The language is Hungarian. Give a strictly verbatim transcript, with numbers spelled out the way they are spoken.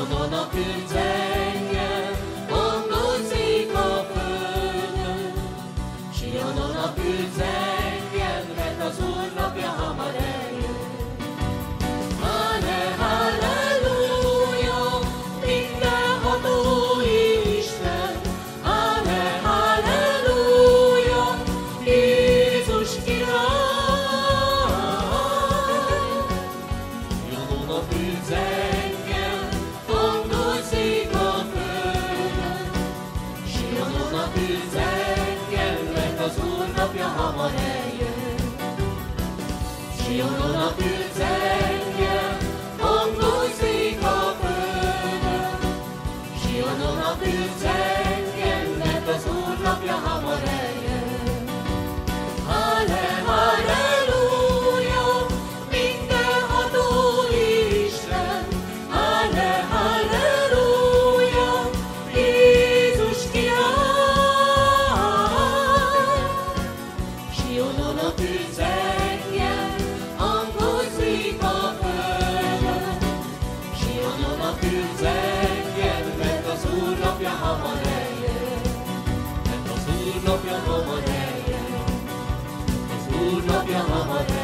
Sionon a tűz zengjen, bongozik a földön. Sionon a tűz zengjen, mert az Úr napja hamar eljön. Halle, halleluja, mindenható Isten. Halle, halleluja, Jézus király. Sionon a tűz zengjen, bongozik a földön. Sionon a tűz zengjen, mert az Úr napja hamar eljön. Sionon a tűz zengjen, bongozik a földön. Sionon a tűz zengjen, mert az Úr napja hamar eljön. Halle, halleluja, mindenható Isten. Halle, halleluja, Jézus király. Sionon a tűz zengjen, bongozik a földön. Sionon a tűz zengjen, mert az Úr napja hamar eljön. Mert az Úr napja hamar eljön. Az Úr napja hamar eljön.